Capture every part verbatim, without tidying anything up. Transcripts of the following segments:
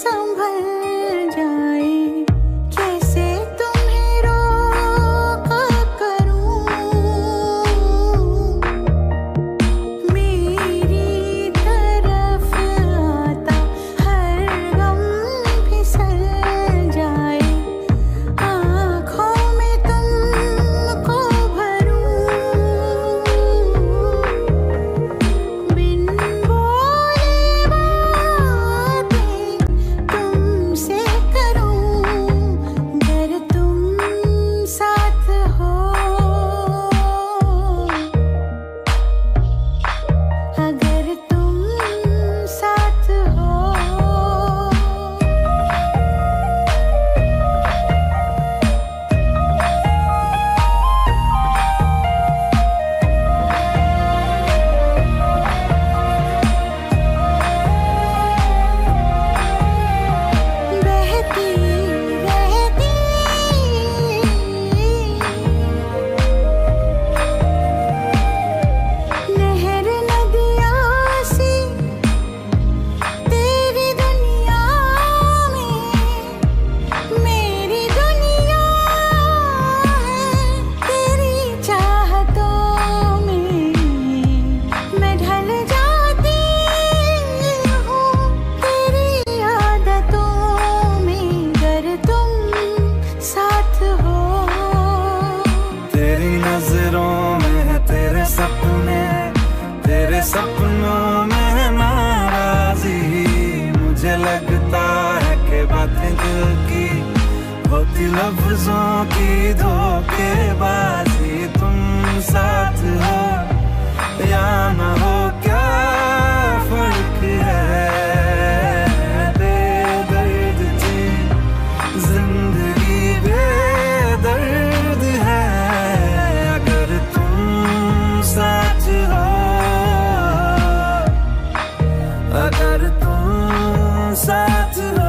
सपनों में नाराजी, मुझे लगता है कि बातें दिल की होती लफ्जों की धोखेबाजी। तुम साथ हो या न हो क्या फर्क है, बेदर्द थी जिंदगी बेदर्द है। अगर तुम साथ हो, अगर तुम साथ हो।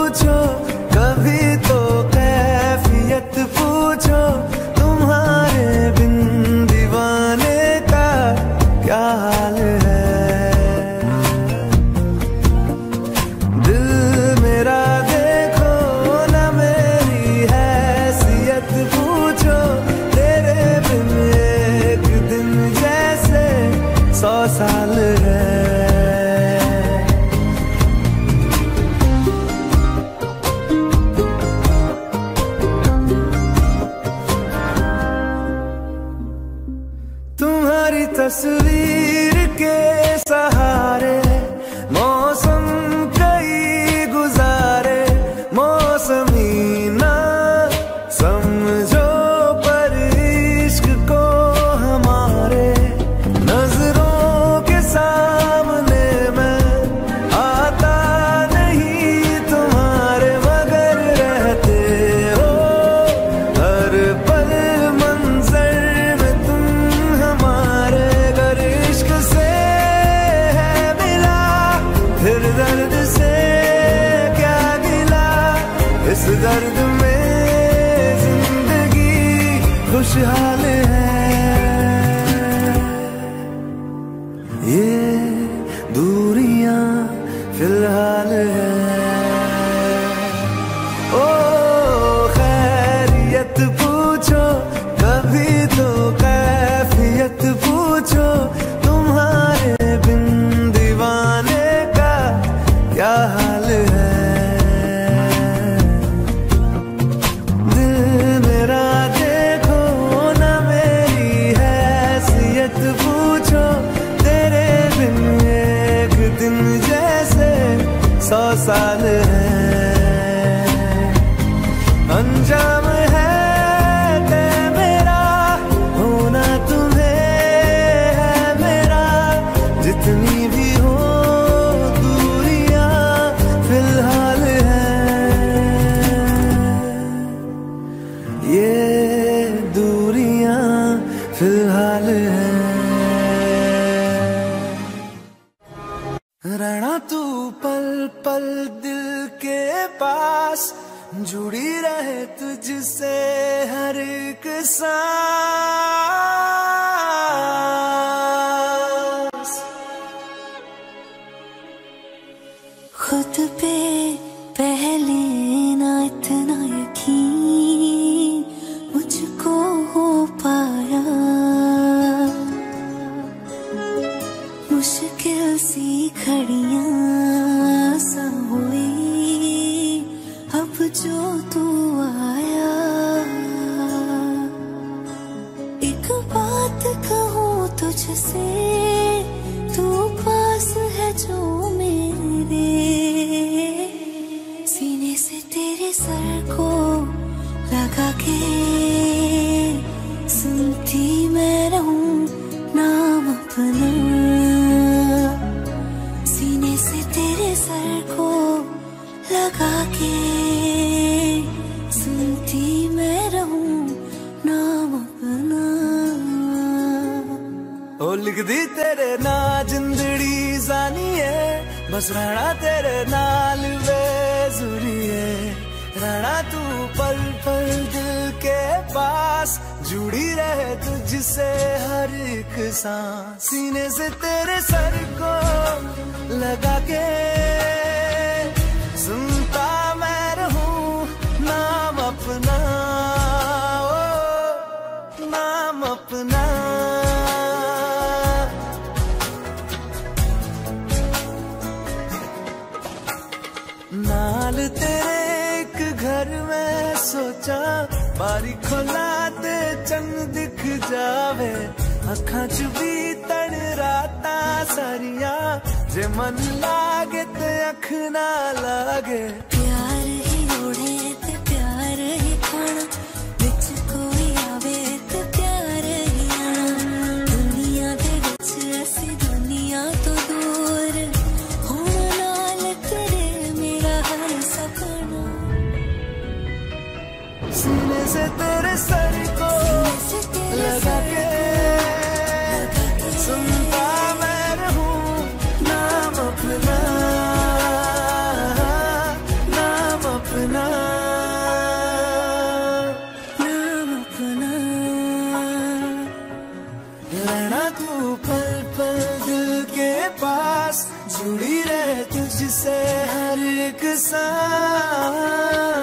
पूछो, कभी तो कैफियत पूछो, तुम्हारे बिन दीवाने का क्या हाल है। दिल मेरा देखो ना मेरी हैसियत पूछो, तेरे बिन एक दिन जैसे सौ साल है। तुम्हारी तस्वीर के सहारे मौसम कई गुजारे, मौसमी ना समझो पर इश्क को हमारे, नजरों के सामने मैं आता नहीं तुम्हारे, मगर रहते हो हर पल मंजर में तुम हमारे। अगर इश्क से है मिला फिर दर्द से क्या गिला, इस दर्द में जिंदगी खुशहाल है। ये दूरियां फिलहाल है। ओ खैरियत पूछो, कभी तो कैफियत पूछो, तुम्हारे बिन दीवाने का क्या हाल है। दिल मेरा देखो ना मेरी हैसियत पूछो, तेरे बिन एक दिन जैसे सौ साल है। अंजाम है तय मेरा, होना तुम्हें है मेरा, जितनी भी हो दूरियां फिलहाल है। ये दूरियां फिलहाल है। रहना तू पल पल दिल के पास, जुड़ी रहे तुझसे हर एक सांस। खुद पे पहले ना इतना यकीन मुझको हो पाया, मुश्किल सी घड़ियां सा हुई अब जो तू आया। एक बात कहूँ तुझसे, तू पास है जो मेरे, सीने से तेरे सर को लगा के सुनती मैं रहूं नाम अपना। सीने से तेरे सर को लगा के सुनती मैं रहूं नाम अपना। ओ लिख दी तेरे ना जिंदड़ी जानी है, बस रहना तेरे नाल बेजुरी है। रहना तू पल पल दिल के पास, जुड़ी रहे तुझसे हर एक सांस। सीने से तेरे सर को लगा के सुनता मैं रहूं नाम अपना, ओ नाम अपना। नाल तेरे एक घर में सोचा, बारी खोला ते चंद दिख जावे, अखां च भी तड़ राता सारिया, जे मन लागे ते अख ना लागे। प्यार ही ओढ़े ते प्यार ही खाना, विच कोई आवे ते प्यार ही आना। दुनिया दे विच ऐसी दुनिया तो दूर, होना नाल तेरे मेरा हर सपना। सीने से तेरे सर को लगा के सुनता मैं रहूं नाम अपना, अपना, नाम अपना। रहना तू पल पल दिल के पास, जुड़ी रहे तुझसे हर एक सांस।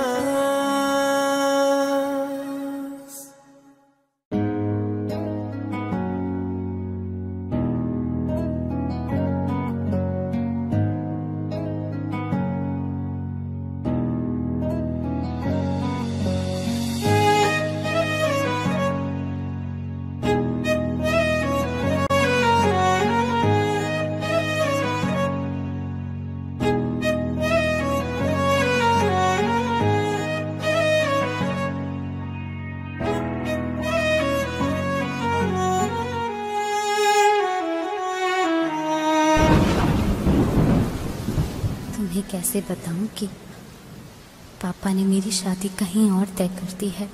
तुम्हें कैसे बताऊं कि पापा ने मेरी शादी कहीं और तय कर दी है।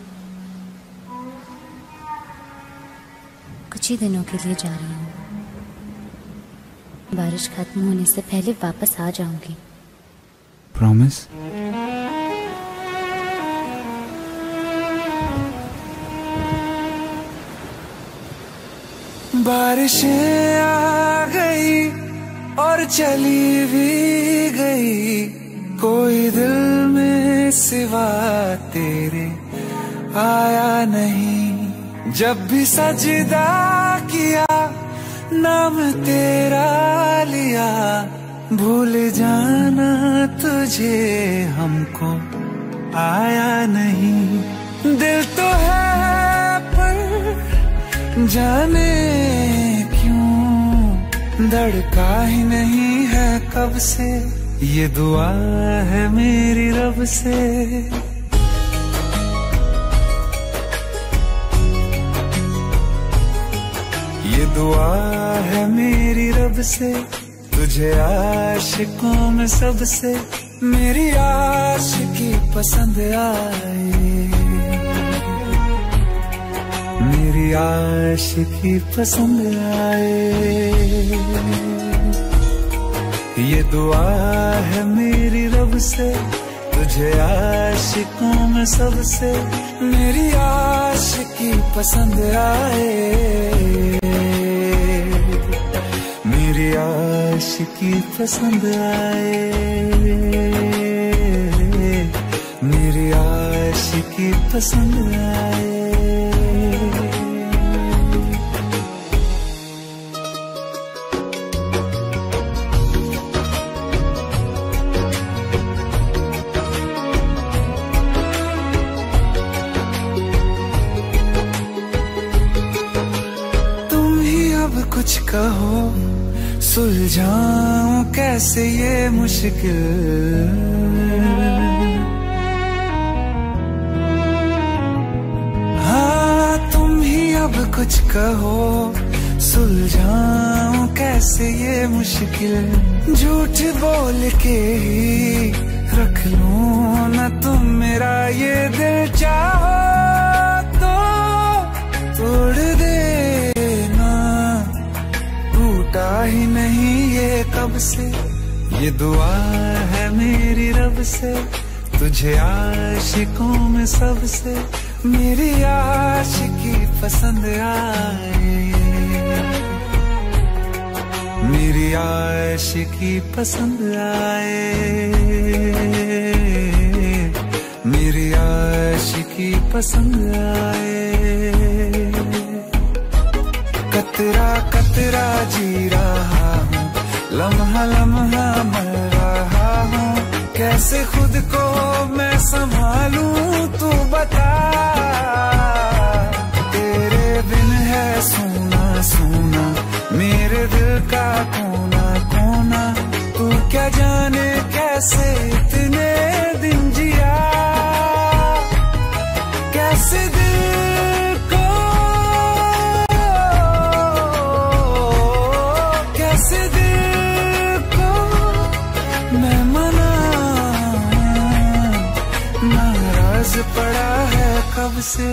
कुछ ही दिनों के लिए जा रही हूँ। बारिश खत्म होने से पहले वापस आ जाऊंगी। प्रॉमिस? बारिशें आ गई और चली भी गई, कोई दिल में सिवा तेरे आया नहीं। जब भी सजदा किया नाम तेरा लिया, भूल जाना तुझे हमको आया नहीं। दिल तो है पर जाने क्यों धड़का ही नहीं है कब से, ये दुआ है मेरी रब से। ये दुआ है मेरी रब से, तुझे आशिकों में सबसे मेरी आशिकी पसंद आए, मेरी आशिकी पसंद आए। ये दुआ है मेरी रब से, तुझे आशिकों में सबसे मेरी आशिकी पसंद आए, मेरी आशिकी पसंद आए, मेरी आशिकी पसंद आए। कुछ कहो सुलझाऊं कैसे ये मुश्किल, हाँ तुम ही अब कुछ कहो सुलझाऊं कैसे ये मुश्किल। झूठ बोल के ही रख लूं न तुम मेरा ये दिल, चाहो तो तोड़ दे, टूटा ही नहीं ये कब से। ये दुआ है मेरी रब से, तुझे आशिकों में सबसे मेरी आशिकी पसंद आए, मेरी आशिकी पसंद आए, मेरी आशिकी पसंद आए। कतरा कतरा जी रहा हूँ, लम्हा लम्हा मर रहा हूँ, कैसे खुद को मैं संभालूं तू बता। तेरे बिन है सोना सोना मेरे दिल का कोना कोना, तू क्या जाने कैसे इतने दिन जिया, कैसे दिल को कैसे दिल को मैं मना, नाराज पड़ा है कब से।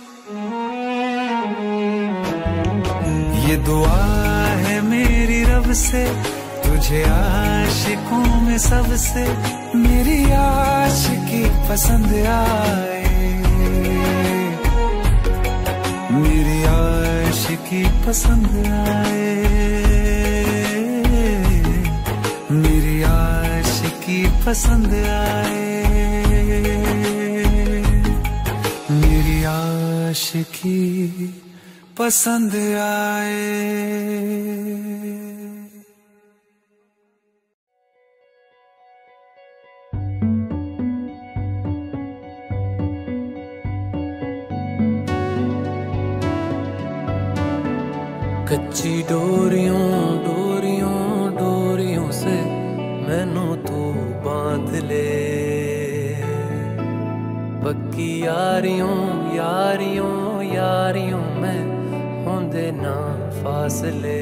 ये दुआ है मेरी रब से, तुझे आशिकों में सबसे मेरी आशिकी पसंद आए, मेरी आशिकी पसंद आए, मेरी आशिकी पसंद आए, मेरी आशिकी पसंद आए। कच्ची डोरियों डोरियों डोरियों से मैनू तू बांध ले, पक्की यारियों यारियों यारियों में होंदे ना फासले।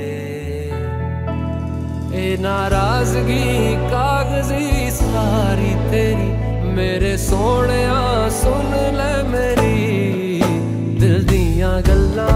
ए नाराजगी कागजी सारी तेरी, मेरे सोहणिया सुन ले मेरी दिल दियां गल्लां,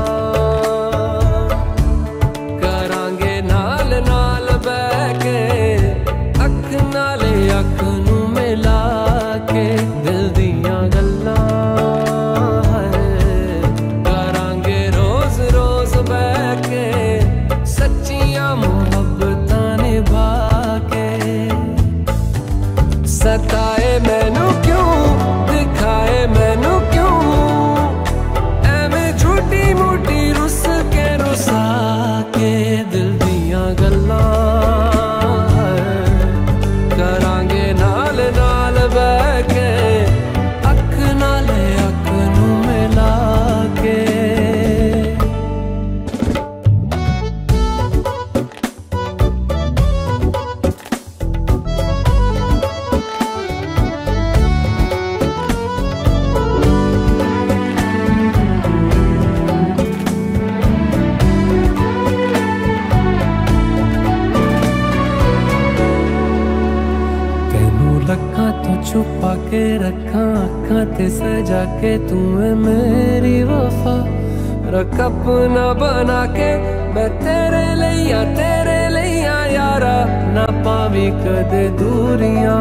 अख नू मिला के दिल दियां गल्लां करांगे रोज रोज बह के, सच्चियां मुहब्बतां निभा के। सताए मैनू क्यों दिखाए मैनू क्यों, एवें झूठी मूठी रुस के रुसा के दिल दियां गल्लां छुपा के रखा अखा ते सजा के, तू है मेरी वफा रख अपना बना के। मैं तेरे लिया तेरे लिया यारा, ना पावी कदे दूरियां।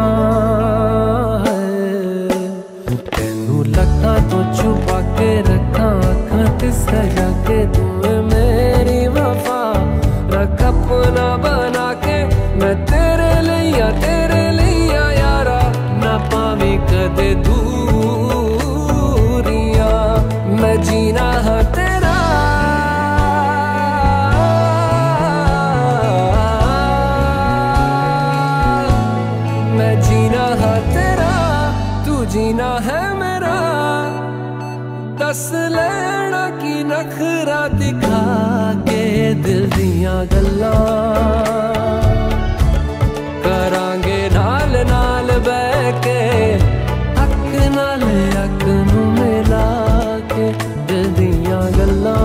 तेनू लखा तो छुपा के रखा अखा ते सजा के, तू है मेरी वफा रख अपना बना के। मैं तेरे लिया तेरे लिया यारा, ना पावी कदे दूरियां। मैं जीना है तेरा मैं जीना है तेरा, तू जीना है मेरा। दस लेना की नखरा दिखा के दिल दियां गल्लां करांगे नाल नाल बह के, अख नाल अख नू मिला के दिल दियां गल्लां।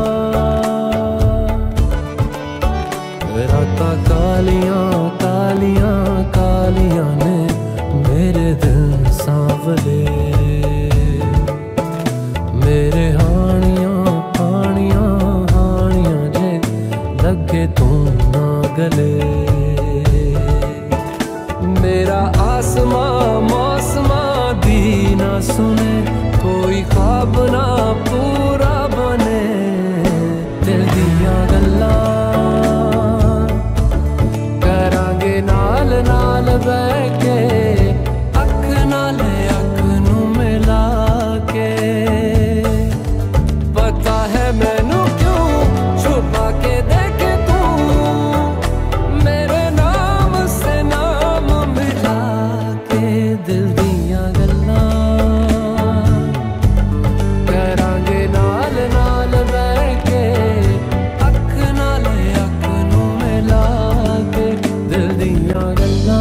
रातां कालियां कालियां कालियां ने मेरे दिल सांवले, मेरे हानियां हानियां हानियां जे लगे तू ना गले। मेरा आसमां मौसमां दी ना सुने, कोई ख्वाब ना पूरा बने। दिल दियां गल्लां करांगे नाल नाल बह के, अख नाल अख नू मिला के। पता है मैनू क्यों छुपा के देखे तू, मेरे नाम से नाम मिला के दिल दियां गल्लां करांगे नाल नाल बह के, अख नाल अख नू मिला के दिल दियां गल्लां।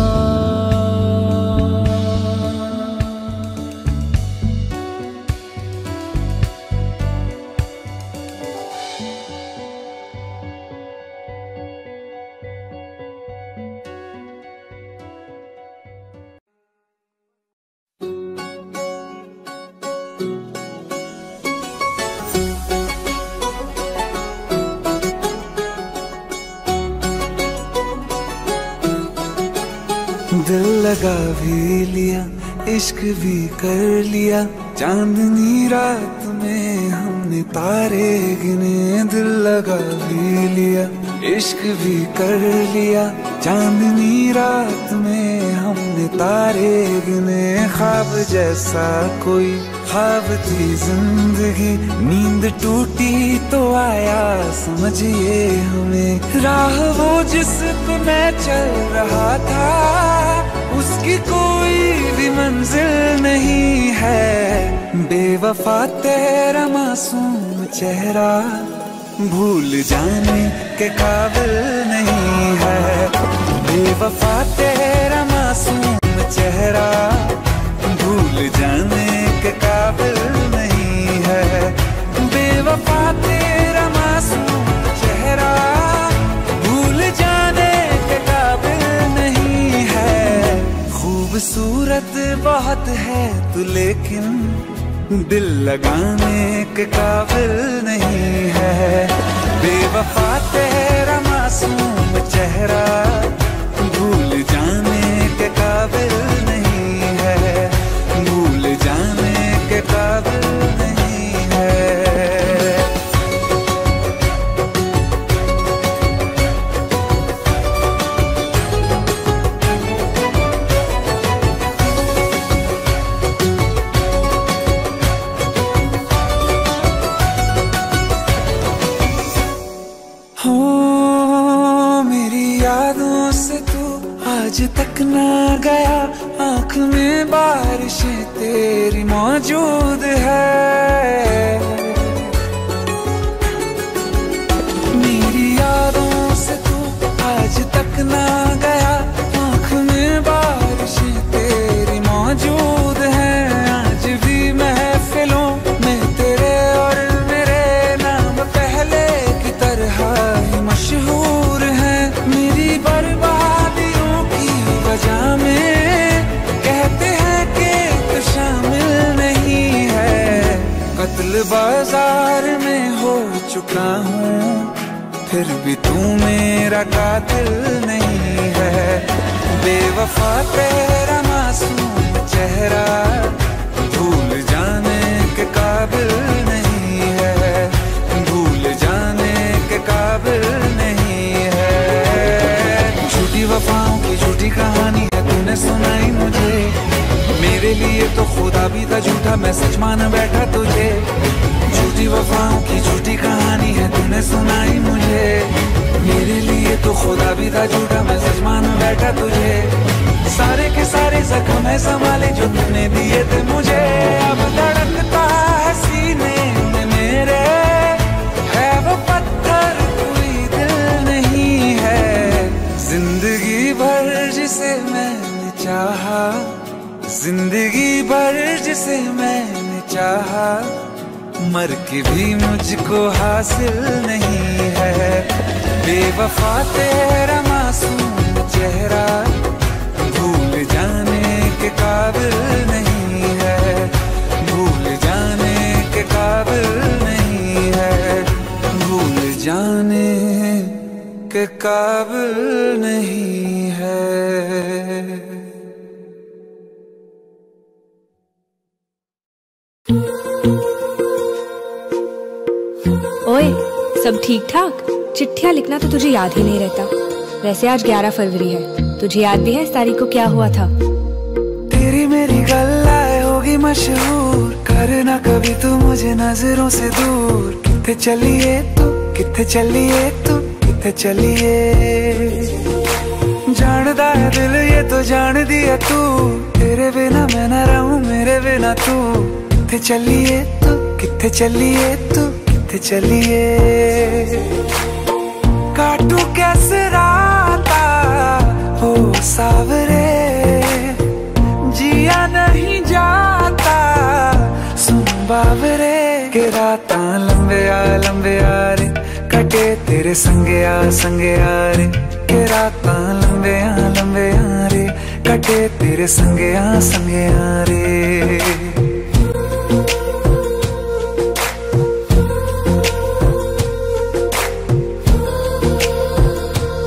दिल लगा भी लिया इश्क भी कर लिया। चांदनी रात में हमने तारे गिने, दिल लगा भी लिया। इश्क भी कर लिया, चांदनी रात में हमने तारे गिने। ख्वाब जैसा कोई ख्वाब थी जिंदगी, नींद टूटी तो आया समझिए हमें। राह वो जिस पे मैं चल रहा था, उसकी कोई भी मंजिल नहीं है। बेवफा तेरा मासूम चेहरा भूल जाने के काबिल नहीं है। बेवफा तेरा मासूम चेहरा भूल जाने के काबिल नहीं है। बेवफा तेरा मासूम चेहरा भूल जाने के काबिल नहीं है। खूबसूरत बहुत है तू लेकिन दिल लगाने के काबिल नहीं है। बेवफा तेरा मासूम चेहरा भूल जाने के काबिल नहीं है। भूल जाने के काबिल नहीं है। आज तक ना गया, आँख में बारिशें तेरी मौजूद है। मेरी यादों से तू आज तक ना गया, आँख में बारिशें तेरी मौजूद है। आज भी महफिलों में तेरे और मेरे नाम पहले की तरह ही मशहूर है। मेरी बर्बादियों वजह में कहते हैं कि तू शामिल नहीं है। कत्ल बाजार में हो चुका हूँ, फिर भी तू मेरा कातिल नहीं है। बेवफा तेरा मासूम चेहरा भूल जाने के काबिल नहीं है। भूल जाने के काबिल नहीं है। झूठी वफाओं की झूठी कहानी है तूने सुनाई मुझे। मेरे लिए तो खुदा भी था झूठा, मैं सच मान बैठा तुझे। झूठी वफाओं की झूठी कहानी है तूने सुनाई मुझे। मेरे लिए तो खुदा भी था झूठा, मैं सच मान बैठा तुझे। सारे के सारे जख्म है संभाले जो तूने दिए थे मुझे। अब धड़कता है सीने में मेरे, है वो पत्थर कोई दिल नहीं है। जिंदगी भर जिसे मैंने चाहा, जिंदगी भर जिसे मैंने चाहा, मर के भी मुझको हासिल नहीं है। बेवफा तेरा मासूम चेहरा भूल जाने के काबिल नहीं है। भूल जाने के काबिल नहीं है। भूल जाने के काबिल नहीं है। ओए, सब ठीक ठाक? चिट्ठियाँ लिखना तो तुझे याद ही नहीं रहता। वैसे आज ग्यारह फरवरी है, तुझे याद भी है इस तारीख को क्या हुआ था? तेरी मेरी गल्लाए होगी मशहूर, करना कभी तू मुझे नजरों से दूर। किथे चलिए तू, किथे चलिए तू, किथे चलिए। जानदा है दिल ये तो जान दिया तू, तेरे बिना मैं न रहूं मेरे बिना तू। किथे चलिए तू, किथे चलिए तू, किथे चलिए। काटू कैसे राता हो सावरे, जिया नहीं जाता सुन बावरे। के राता लंबे आ लंबे आ रे, कटे तेरे संगे आ संगे आ रे। के राता लंबे आ लंबे आ रे, कटे तेरे संगे आ संगे आ रे।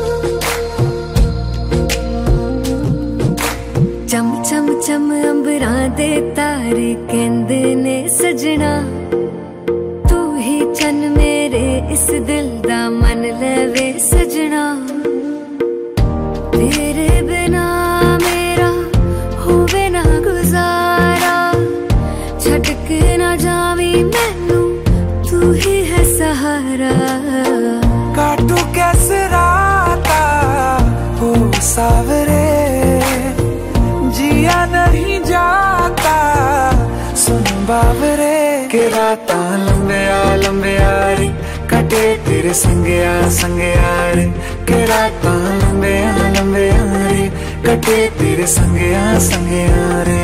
चम चम चम अंबरा प्यार कहंदे ने सजना, तू ही चन मेरे इस दिल दा मन लवे सजना। तेरे बिना मेरा होवे ना गुजारा, छड़ के ना जावी मैनू तू ही है सहारा। काटू कैसे राता हो सावरे, जिया नहीं जाता सुन बावरे। के राता लंबे आ लंबे यारी कटे तेरे संगया संगया रे। के राता लंबे आ लंबे यारी कटे तेरे संगया संगया रे।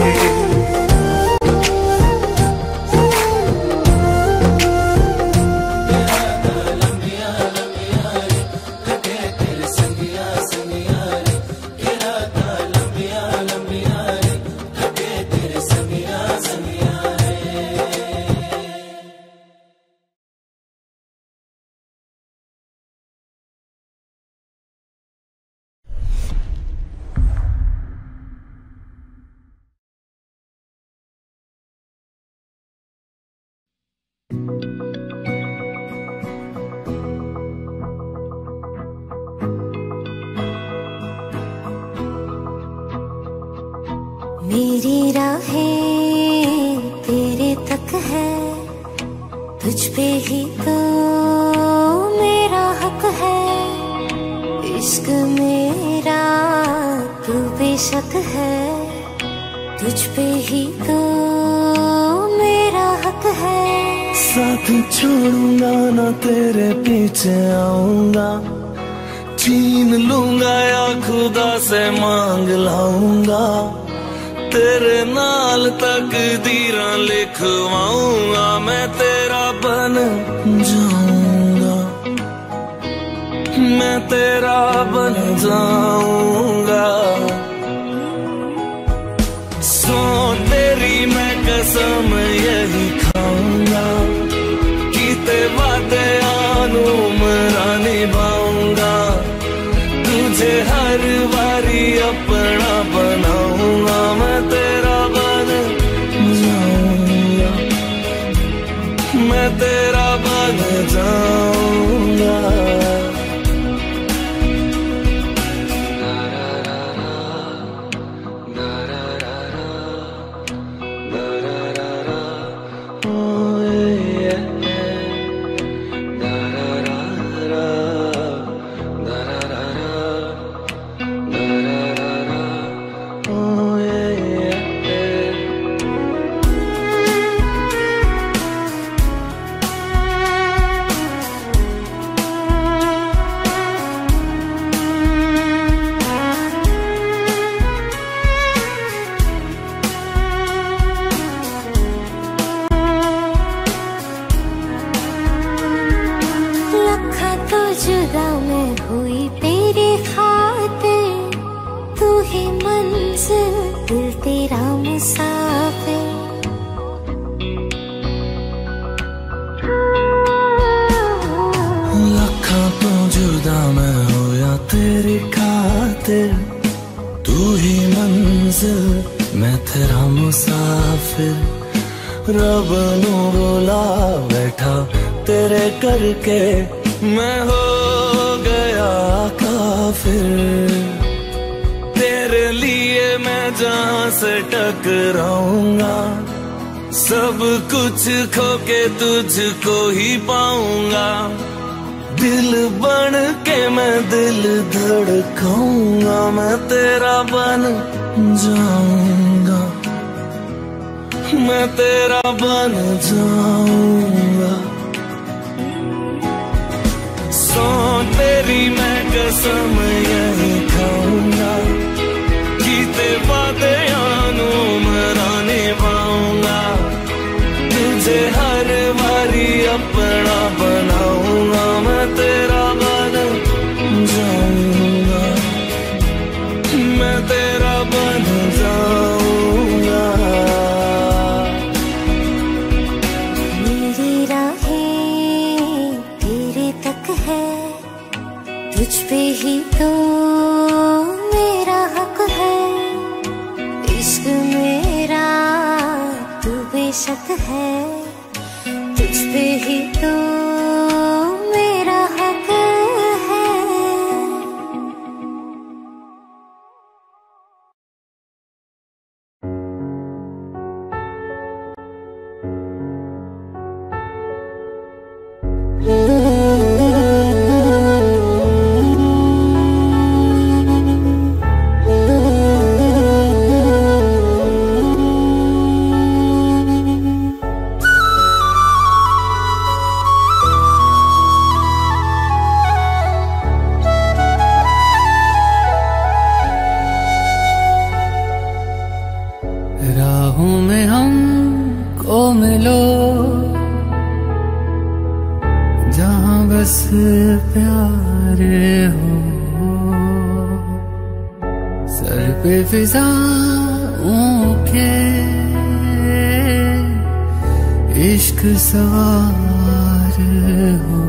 मेरी राहें तेरे तक है, तुझ पे ही तो मेरा हक है। इश्क मेरा तू बेशक है, तुझ पे ही तो मेरा हक है। साथ छोड़ूंगा ना तेरे पीछे आऊंगा, छीन लूंगा या खुदा से मांग लाऊंगा। तेरे नाल तकदीरां लिखवाऊंगा, मैं तेरा बन जाऊंगा, मैं तेरा बन जाऊंगा। सो तेरी मैं कसम यही खाऊंगा, कीते वादे आनू मरा निभाऊंगा। तुझे हर बारी अपना बनाऊंगा, मैं तेरा बन जाऊंगा, मैं तेरा बन जाऊंगा। जुदा मैं हुई तेरे खातिर, तू ही मंजिल दिल तेरा मुसाफिर। लखा तो जुदा मैं होया तेरी खातिर, तू ही मंजिल मैं तेरा मुसाफिर। रब नू बुला बैठा तेरे करके, मैं हो गया काफिर। तेरे लिए मैं जहां से टकराऊंगा, सब कुछ खो के तुझको ही पाऊंगा। दिल बन के मैं दिल धड़काऊंगा, मैं तेरा बन जाऊंगा, मैं तेरा बन जाऊंगा। सो तेरी मैं कसम यही खाऊंगा, कीते वादे आनू मरा निभाऊंगा। तुझे हर बारी अपना बनाऊंगा, मैं तेरा बन जाऊंगा, मैं तेरा बन जाऊंगा। मेरी राहें तेरे तक है, तुझ पे ही तो शक है तुझ पे ही तो मेरा हक है। राहों में हमको मिलो जहाँ बस प्यार हो, सर पे फिजाओं के इश्क सवार हो।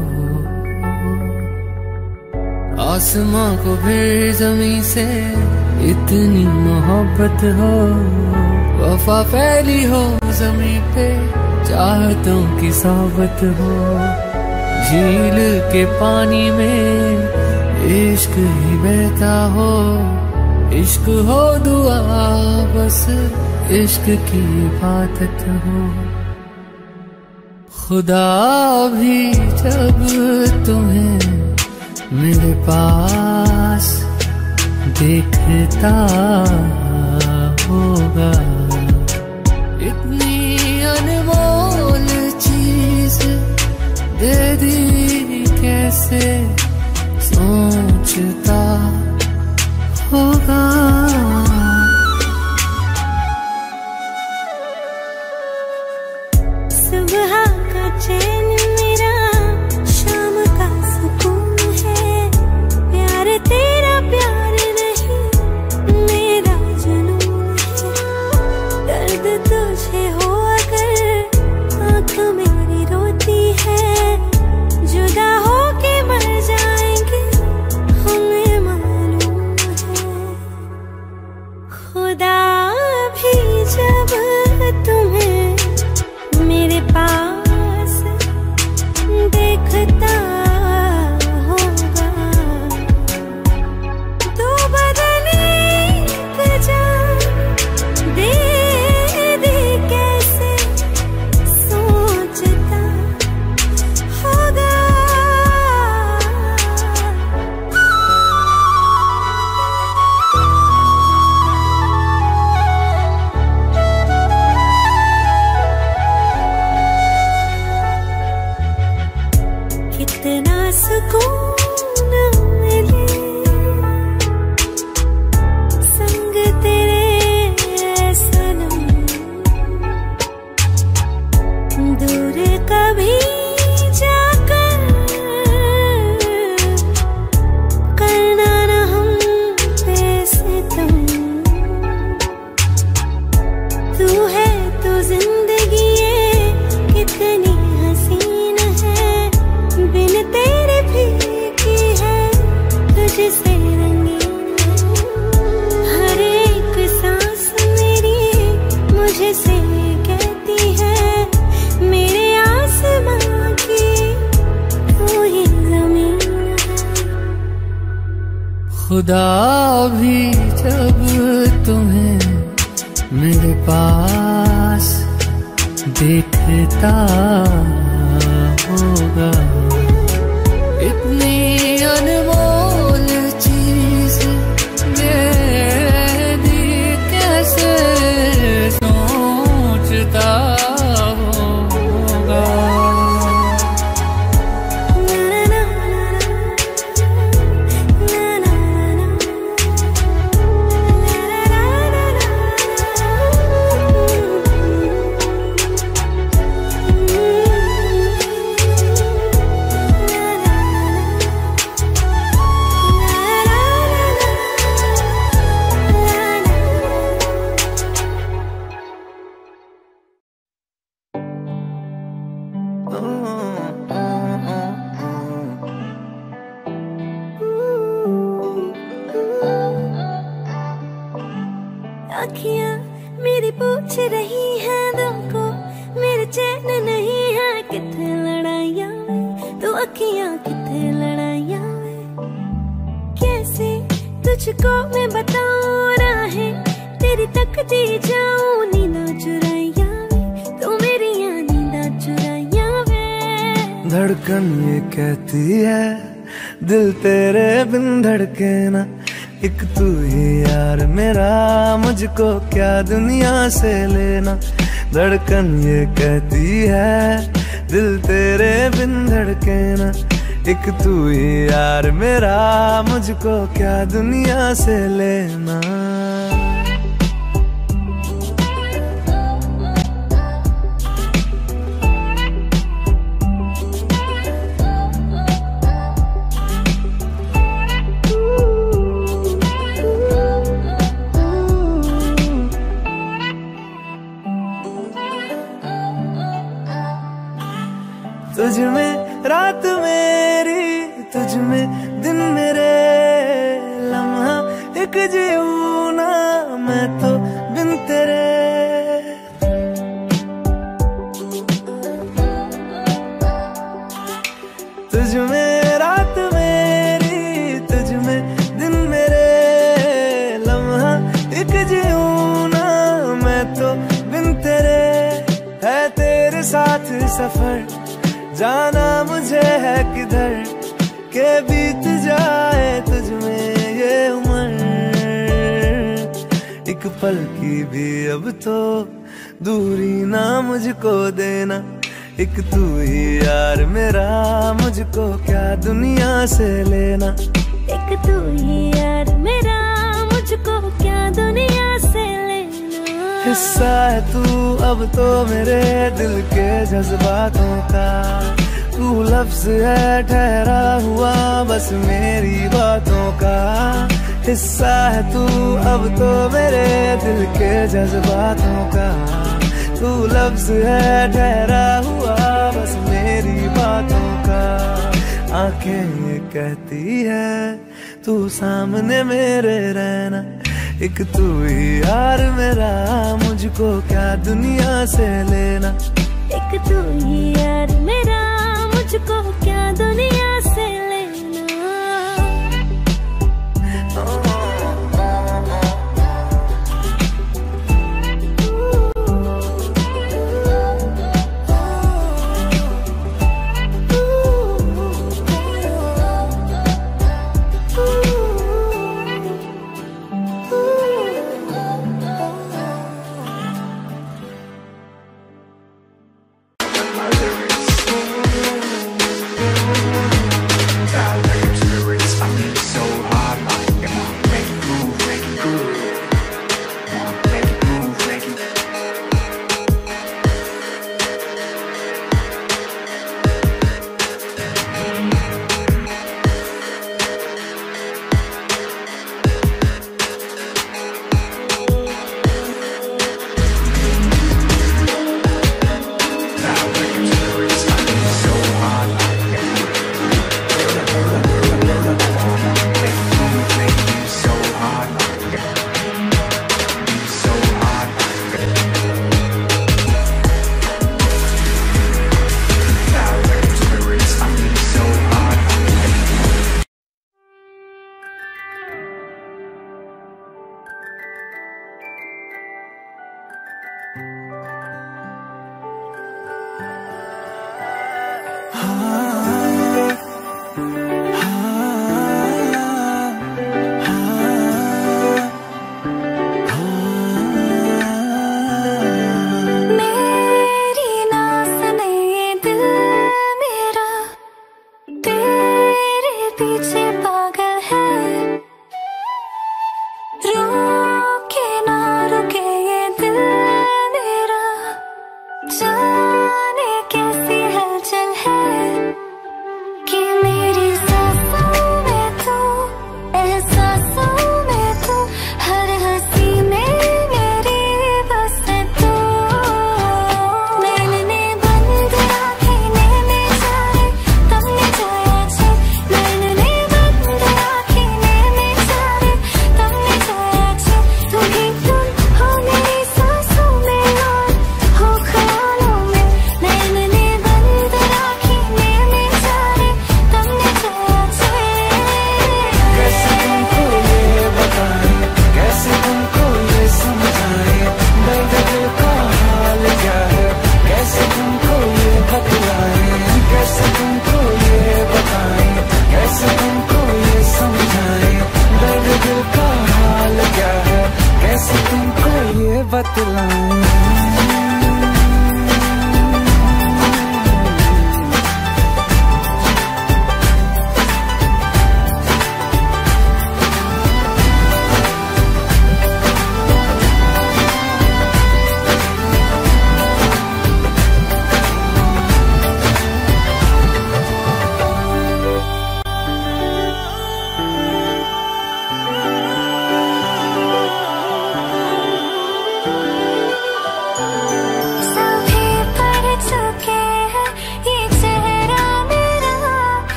आसमां को भी ज़मीं से इतनी मोहब्बत हो, वफा फैली हो ज़मीं पे चाहतों की सोबत हो। झील के पानी में इश्क ही बहता हो, इश्क हो दुआ बस इश्क की इबादत हो। खुदा भी जब तुम्हें मेरे पास देखता होगा, इतनी अनमोल चीज दे दी कैसे सोचता होगा। सुबह का चैन मेरा शाम का सुकून है, प्यार तेरा प्यार नहीं मेरा जुनून है। दर्द तुझे हो अगर आँख मेरी रोती है, जुदा हो के मर जाएंगे हमें मालूम है। खुदा भी जब तुम्हें मेरे पास देखता होगा, तो बदले जान दे दे कैसे सोचता होगा। कितना सुकून मिले संग तेरे सनम, दूर कभी जाकर करना न हम पे सितम। तू है तो जिंदगी ये कितनी हसीन है, बिन तेरे फीकी है तुझसे रंगीन है। हर एक सांस मेरी मुझे से कहती है मेरे आसमां की तू ही ज़मीन है। खुदा भी जब तुम्हें मेरे पास देखता होगा, इतनी अनमोल चीज दे दी कैसे सोचता होगा। चैन नहीं है किथे लड़ाइयां वे, तू अखियां किथे लड़ाइयां वे। कैसे तुझको मैं बताऊं राहें तेरी तकती जाऊं, नींदा चुराइयां वे, तू मेरी नींदा चुराइयां वे। धड़कन ये कहती है दिल तेरे बिन धड़के ना, एक तू ही यार मेरा, मुझको क्या दुनिया से लेना। धड़कन ये कहती है दिल तेरे बिन धड़के ना, एक तू ही यार मेरा, मुझको क्या दुनिया से लेना। तुझ में रात मेरी, तुझ में दिन मेरे, लम्हा एक जीऊं ना मैं तो बिन तेरे। तुझ में रात मेरी, तुझ में दिन मेरे, लम्हा एक जीऊं ना मैं तो बिन तेरे। है तेरे साथ सफर जाना मुझे है किधर, के बीत जाए तुझ में ये उम्र। एक पल की भी अब तो दूरी ना मुझको देना, एक तू ही यार मेरा, मुझको क्या दुनिया से लेना। एक तू ही यार मेरा, मुझको क्या दुनिया से लेना। हिस्सा है तू अब तो मेरे दिल के जज्बातों का, तू लफ्ज है ठहरा हुआ बस मेरी बातों का। हिस्सा है तू अब तो मेरे दिल के जज्बातों का, तू लफ्ज है ठहरा हुआ बस मेरी बातों का। आंखें ये कहती है तू सामने मेरे रहना, एक तू ही यार मेरा, मुझको क्या दुनिया से लेना। एक तू ही यार मेरा, मुझको क्या दुनिया से लेना।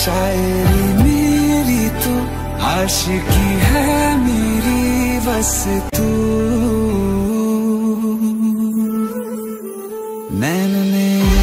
शायरी मेरी तो आशिकी है मेरी बस तू। नैन ने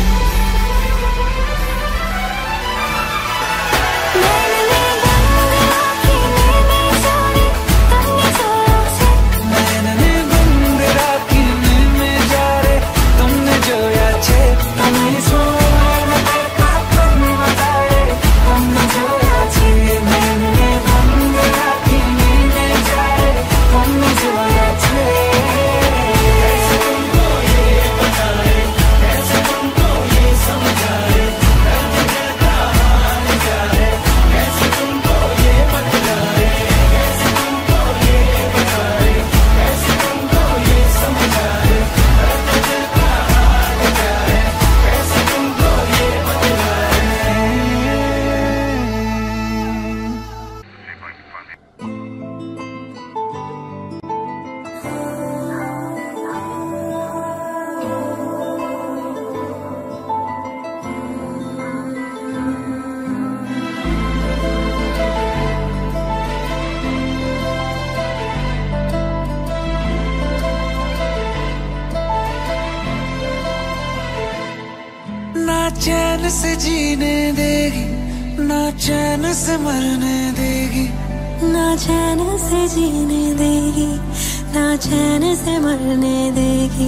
चैन से जीने देगी ना चैन से मरने देगी, ना चैन से जीने देगी ना चैन से मरने देगी।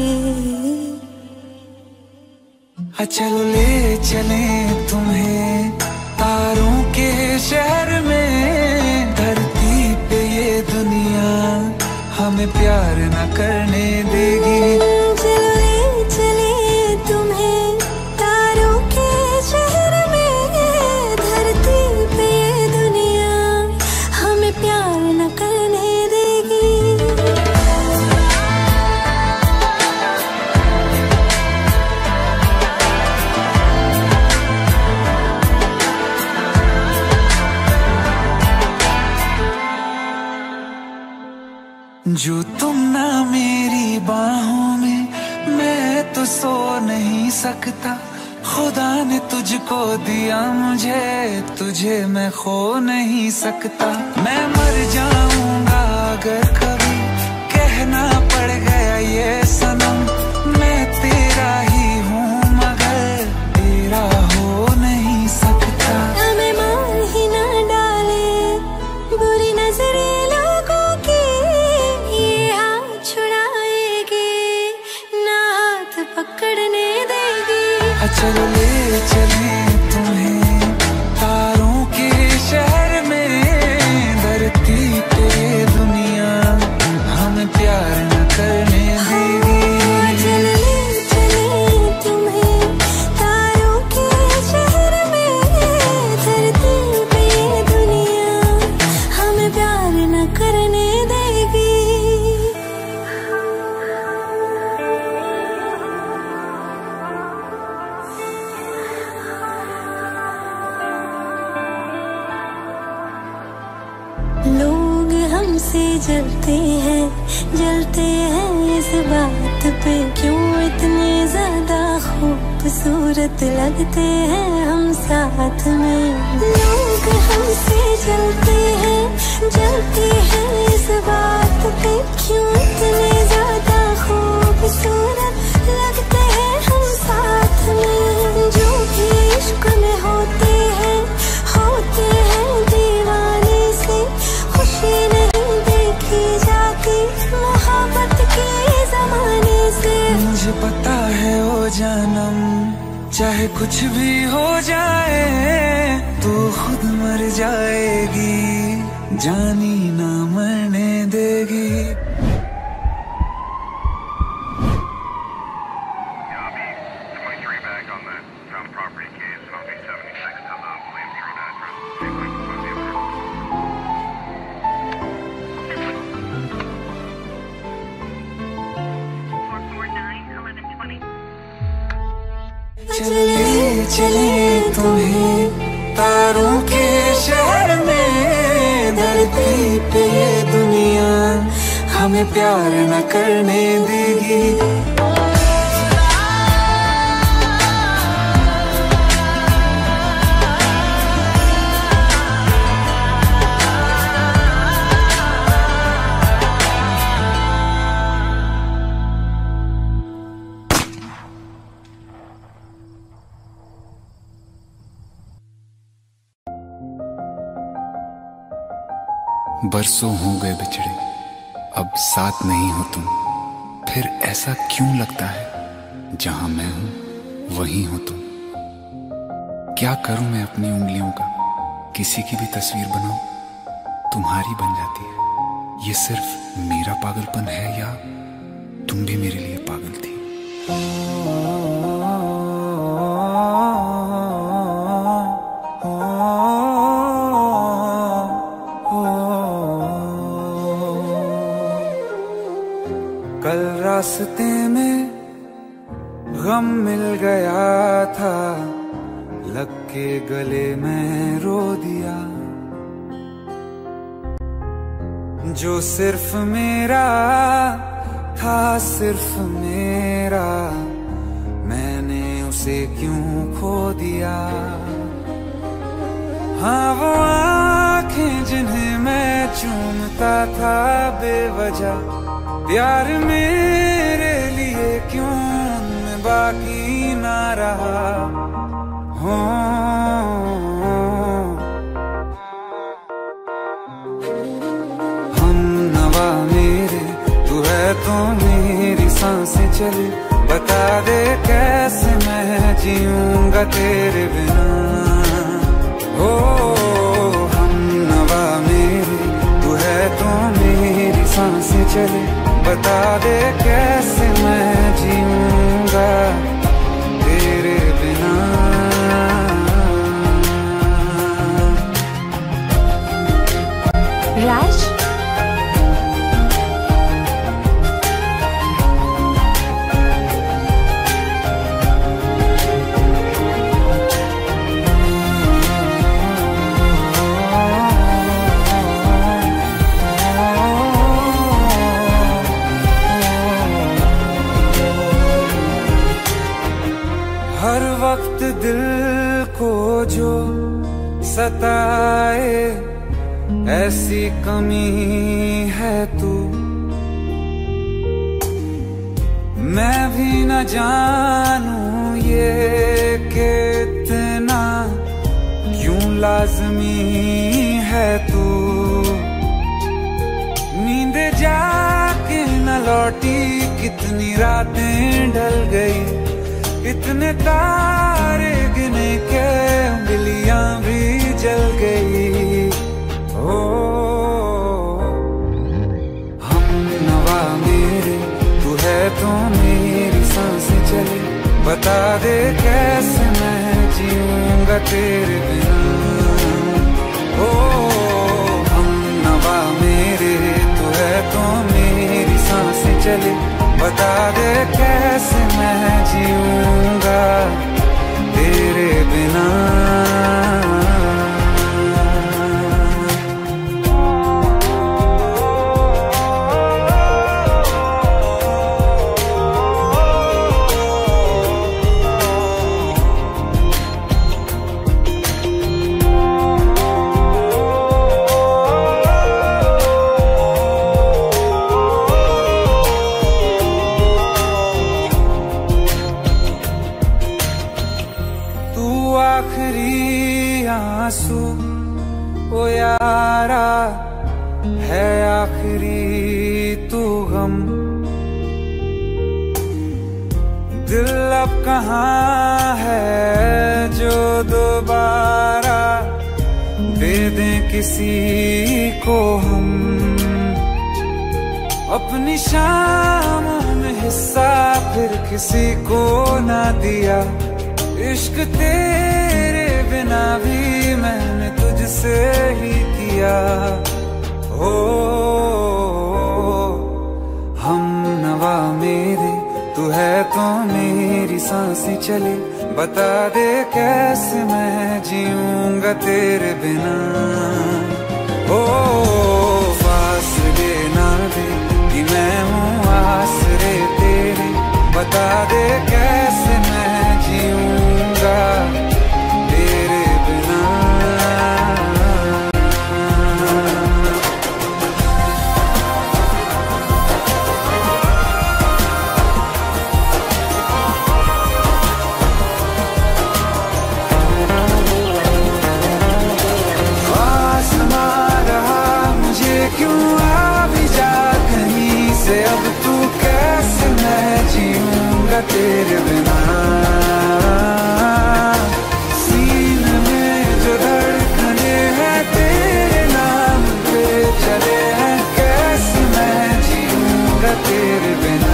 चलो ले चले तुम्हें तारों के शहर में, धरती पे ये दुनिया हमें प्यार न करने देगी। चलो ले चले तुम्हें तारों के शहर में, धरती पे ये दुनिया हमें प्यार न करने देगी। जो तुम ना मेरी बाहों में, मैं तो सो नहीं सकता। खुदा ने तुझको दिया मुझे, तुझे मैं खो नहीं सकता। मैं मर जाऊंगा अगर कभी कहना पड़ गया ये सनम, मैं तेरा ही हूँ मगर तेरा हो नहीं सकता। हमें मार ही ना डाले बुरी नजरे लोगों की, ये हाथ छुड़ाएगी ना हाथ पकड़ने देगी। चलो ले चले तुम्हें तारों के शहर में, धरती पे ये दुनिया हमें प्यार न करने देगी। चलो ले चले तुम्हें तारों के शहर में, धरती पे ये दुनिया हमें प्यार न करने देगी। लोग हमसे जलते हैं जलते हैं इस बात पे, क्यों इतने ज्यादा खूबसूरत लगते हैं हम साथ में। लोग हमसे जलते हैं जलते हैं इस बात पे, क्यों इतने ज्यादा खूबसूरत लगते हैं हम साथ में। जो भी इश्क में होते हैं होते हैं दीवाने से, खुशी नहीं देखी जाती मोहब्बत के जमाने से। मुझे पता है ओ जानम, चाहे कुछ भी हो जाए तू खुद मर जाएगी, जानी ना मरने देगी। चले चले तुम्हें तारों के शहर में, धरती पे ये दुनिया हमें प्यार न करने देगी। बरसों हो गए बिछड़े, अब साथ नहीं हो तुम। फिर ऐसा क्यों लगता है जहां मैं हूं वहीं हो तुम। क्या करूं मैं अपनी उंगलियों का, किसी की भी तस्वीर बनाऊं तुम्हारी बन जाती है। ये सिर्फ मेरा पागलपन है या तुम भी मेरे लिए पागल थी। कल रास्ते में गम मिल गया था, लग के गले में रो दिया। जो सिर्फ मेरा था, सिर्फ मेरा, मैंने उसे क्यों खो दिया। हाँ वो आँखें जिन्हें मैं चूमता था बेवजह, प्यार मेरे लिए क्यों उनमें बाकी ना रहा हो। हम नवा मेरे, तू है तो मेरी सांसें चले। बता दे कैसे मैं जीऊंगा तेरे बिना। हो हम नवा मेरे, तू है तो मेरी सांसें चले। बता दे कैसे मैं जीऊंगा तेरे बिना। राज, हर वक्त दिल को जो सताए, ऐसी कमी है तू। मैं भी न जानूं ये कि इतना क्यों लाज़मी है तू। नींद जाके न लौटी, कितनी रातें ढल गई। इतने तारे गिने के उंगलियां भी जल गई। ओ हम नवा मेरे, तू है तो मेरी सांसें चले। बता दे कैसे मैं जीऊंगा तेरे बिना। ओ हम नवा मेरे, तू है तो मेरी सांसें चले। बता दे कैसे मैं जीऊंगा तेरे बिना। आखिरी आंसू ओ यारा है, आखिरी तू गम। दिल अब कहाँ है जो दोबारा दे दें किसी को हम। अपनी शामों में हिस्सा फिर किसी को ना दिया। इश्क तेरे बिना भी मैंने तुझसे ही किया। ओ हम नवा मेरे, तू है तो मेरी सांसें चले। बता दे कैसे मैं जीऊंगा तेरे बिना। ओ फासले ना दे कि मैं हूँ आसरे तेरे। बता दे कैसे मैं जीऊंगा तेरे बिना। आसमां रहा मुझे तेरे बिना। सीने में जो धड़कने हैं तेरे नाम पे चले हैं, कैसे मैं जीऊंगा तेरे बिना।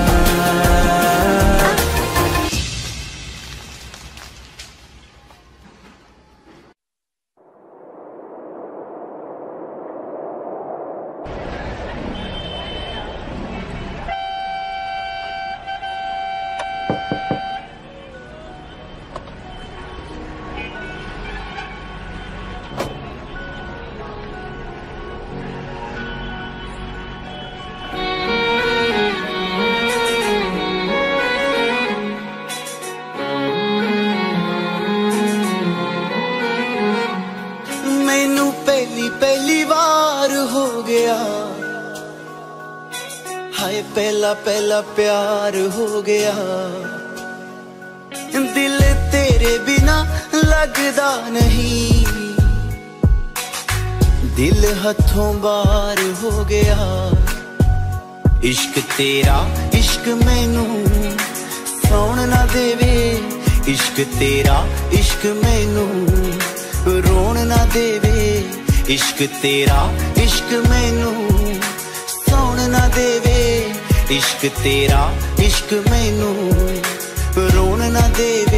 हाय पहला पहला प्यार हो गया, दिल तेरे बिना लगदा नहीं, दिल हथों बाहर हो गया। इश्क तेरा इश्क मैनू सौण ना देवे, इश्क तेरा इश्क मैनू रोण ना देवे, इश्क तेरा इश्क मैनू सौण ना देवे, इश्क तेरा इश्क मैनू रोण ना देवे।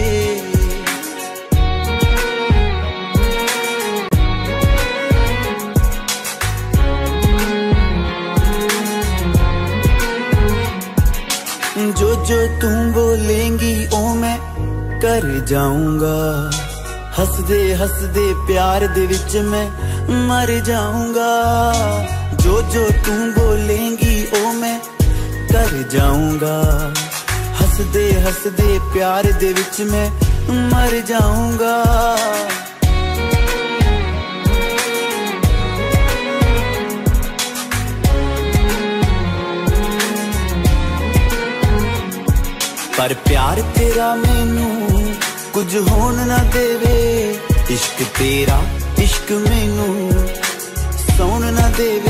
जो जो तू बोलेंगी ओ मैं कर जाऊंगा, हसदे हसदे प्यार दे विच मैं मर जाऊंगा। जो जो तू बोलेंगी ओ मैं कर जाऊंगा, हसदे हसदे प्यार दे विच मैं मर जाऊंगा। पर प्यार तेरा मैनू कुछ होन ना देवे, इश्क तेरा इश्क मैनू सौन ना देवे।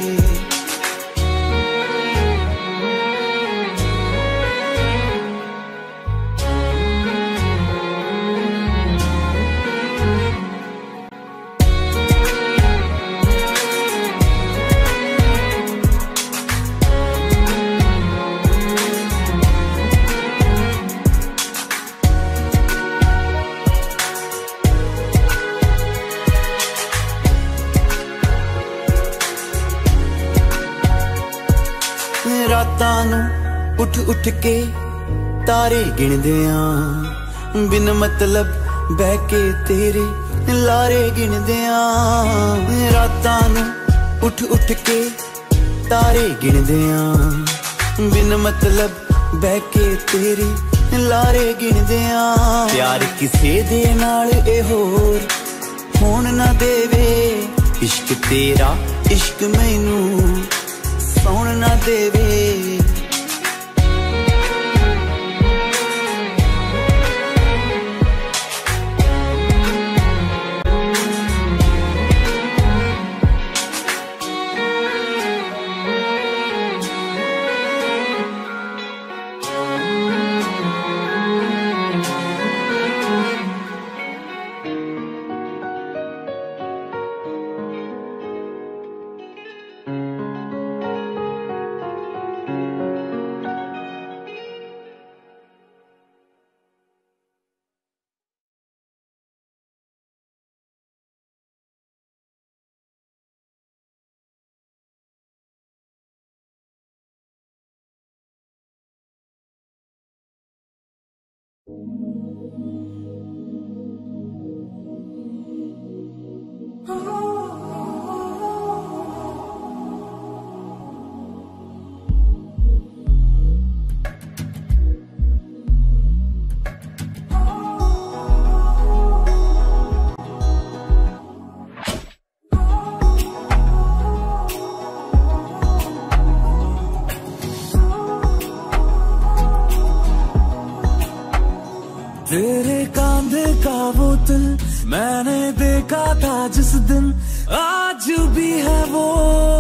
रातां नूं उठ उठ के तारे गिणदे आ, बिन मतलब बह के तेरे लारे गिणदे आ। रातां नूं उठ उठ के तारे गिणदे आ, बिन मतलब बह के तेरे लारे गिणदे आ। प्यार किसे दे नाल ए होर होन ना देवे, इश्क तेरा इश्क मैनू सौन ना देवे। तेरे कांधे का वो दिल मैंने देखा था जिस दिन, आज भी है वो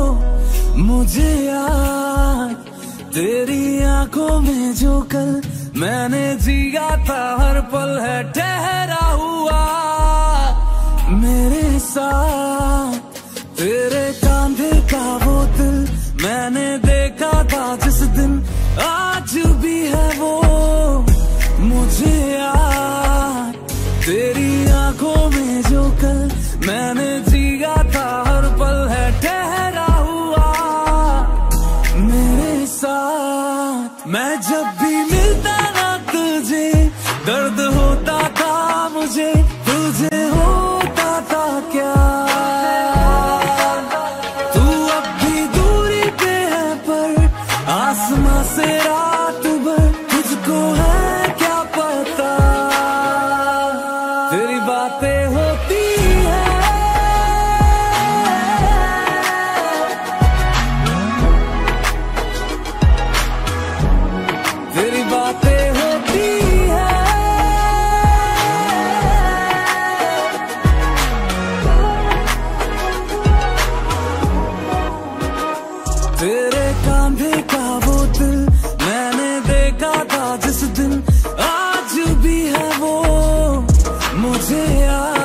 मुझे याद। तेरी आंखों में जो कल मैंने जिया था हर पल है ठहरा हुआ मेरे साथ। तेरे कांधे का वो दिल मैंने देखा था जिस दिन, आज भी है वो मुझे याद। तेरी आंखों में जो कल मैंने जिया था हर पल है ठहरा हुआ मेरे साथ। मैं जब भी मिलता ना तुझे दर्द होता था मुझे, तुझे होता था क्या? तू अब भी दूरी पे है पर आसमां से रात भर तुझको है क्या पता। तेरी बातें होती है, तेरी बातें होती है। तेरे कांधे का वो दिल मैंने देखा था जिस दिन, आज भी है वो मुझे याद।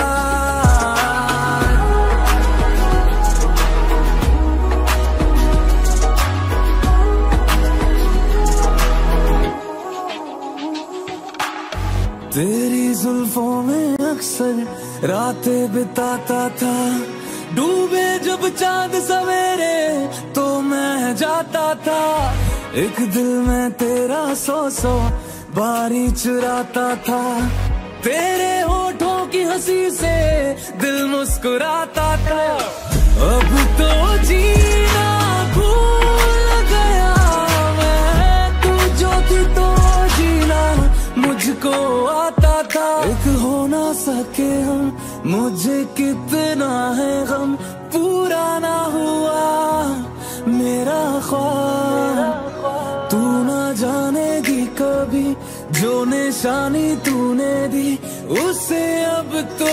तेरी जुल्फों में अक्सर रातें बिताता था, डूबे जब चांद सवेरे तो मैं जाता था। एक दिल में तेरा सौ सौ बारी चुराता था, तेरे होठों की हंसी से दिल मुस्कुराता था। अब तो जीना भूल गया मैं, तू जो थी तो जीना मुझको आता था। एक हो ना सके हम, मुझे कितना है गम, पूरा ना हुआ मेरा ख्वाब। तू ना जानेगी कभी जो निशानी तूने दी उसे अब तो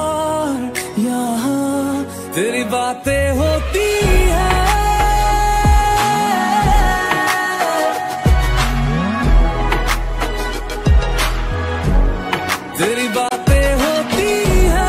यहाँ तेरी बातें होती है। तेरी बातें होती है।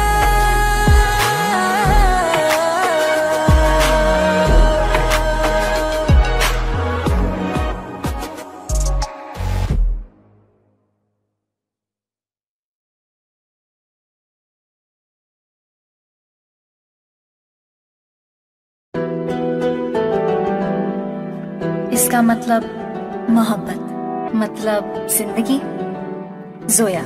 इसका मतलब मोहब्बत, मतलब जिंदगी। जोया।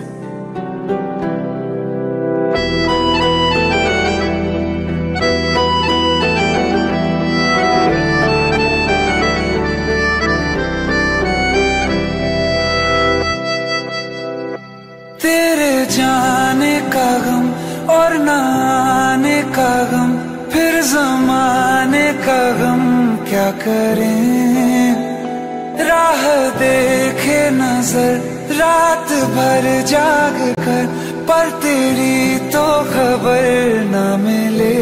तेरे जाने का गम और न आने का गम, फिर जमाने का गम क्या करें। राह देखे नजर रात भर जाग कर, पर तेरी तो खबर न मिले।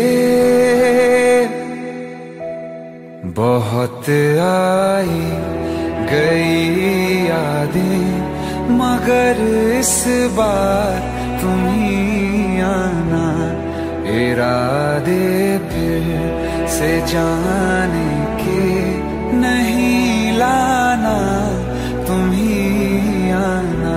बहुत आई गई यादें मगर इस बार तुम ही आना। इरादे फिर से जाने के नहीं लाना, तुम ही आना।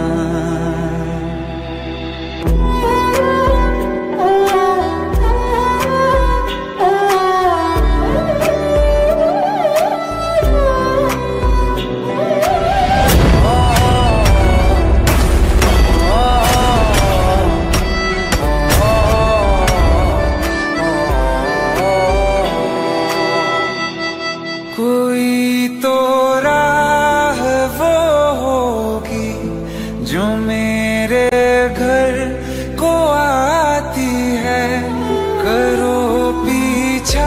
कोई तो राह वो होगी जो मेरे घर को आती है। करो पीछा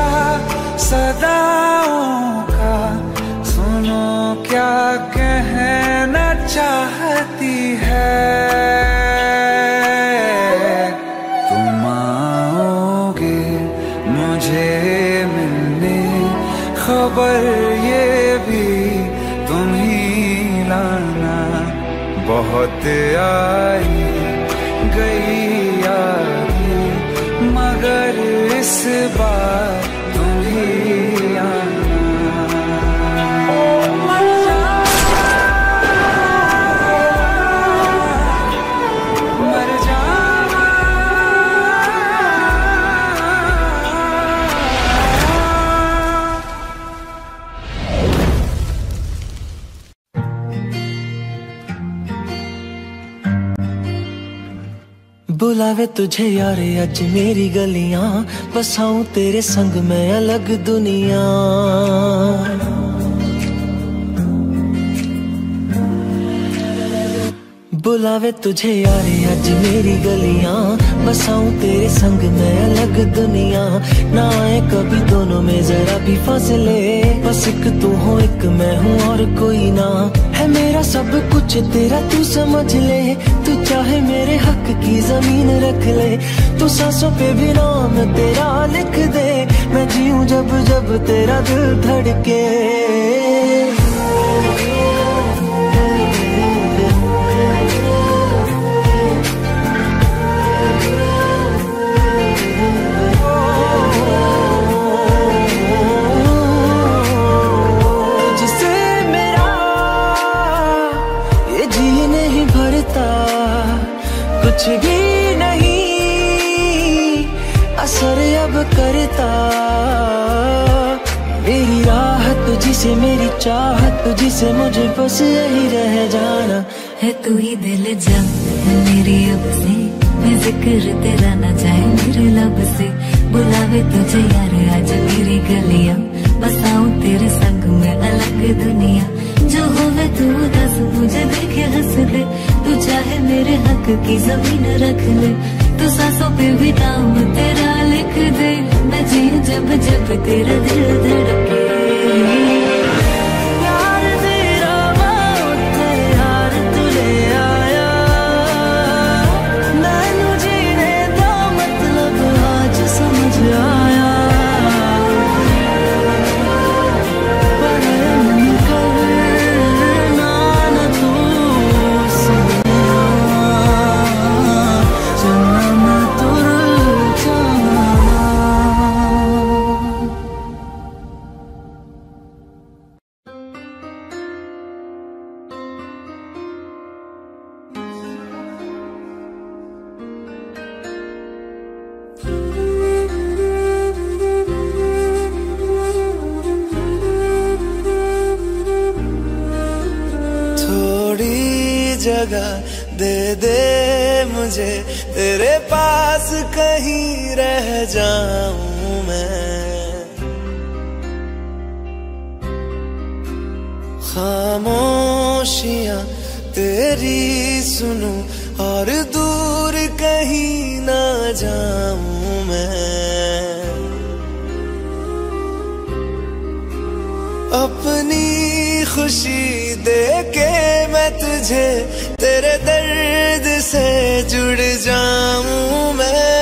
सदाओं का, सुनो क्या कहना चाहती है। तुम आओगे मुझे मिलने, खबर ये भी तुम ही लाना। बहुत आई गई यारी, मगर इस बार तुम ही आना। बुलावे तुझे यारे अज मेरी गलियां, बसाऊं तेरे संग मैं अलग दुनिया। बुलावे तुझे यारे अज मेरी गलियां, बसाऊं तेरे संग मैं अलग दुनिया। ना आए कभी दोनों में जरा भी फासले, बस एक तू हो एक मैं हूँ और कोई ना। है मेरा सब कुछ तेरा तू समझ ले, तू चाहे मेरे हक की जमीन रख ले। तू सांसों पे भी नाम तेरा लिख दे, मैं जीऊं जब जब तेरा दिल धड़के। कुछ भी नहीं असर अब करता, मेरी राह तुझसे मेरी चाहत तुझसे, मुझे बस यही रह जाना है। तू ही दिल जब है मेरी अब से, मैं जिक्र तेरा ना जाए मेरे लब से। बुलावे तुझे यार आज मेरी गलियां, बसाऊं तेरे संग में अलग दुनिया। जो होवे तू दस मुझे देखे हंस ले, तू चाहे मेरे हक की जमीन रख ले। तू सांसों पे भी नाम तेरा लिख दे, मैं जीऊं जब जब तेरा दिल धड़के। जगह दे दे मुझे तेरे पास, कहीं रह जाऊं मैं। खामोशियां तेरी सुनूं और दूर कहीं ना जाऊं मैं। अपनी खुशी दे के मैं तुझे तेरे दर्द से जुड़ जाऊं मैं।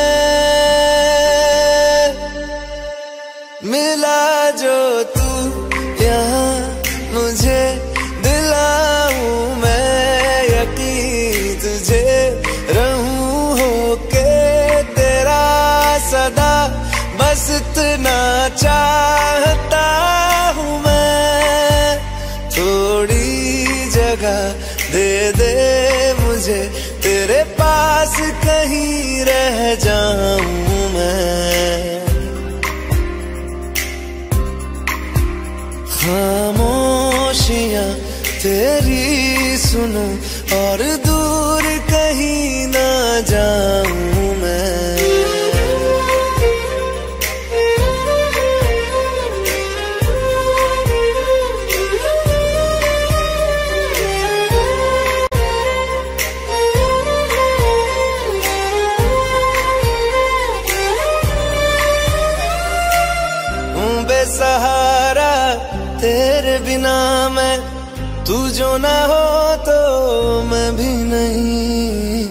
मिला जो तू यहाँ मुझे दिलाऊं मैं यकीन तुझे रहूं होके तेरा सदा, बस इतना चाहता हूँ मैं। थोड़ी जगह दे दे मुझे तेरे पास, कहीं रह जाऊं मैं। खामोशियां तेरी सुनूं और दूर कहीं ना जाऊं मैं। सहारा तेरे बिना मैं, तू जो ना हो तो मैं भी नहीं।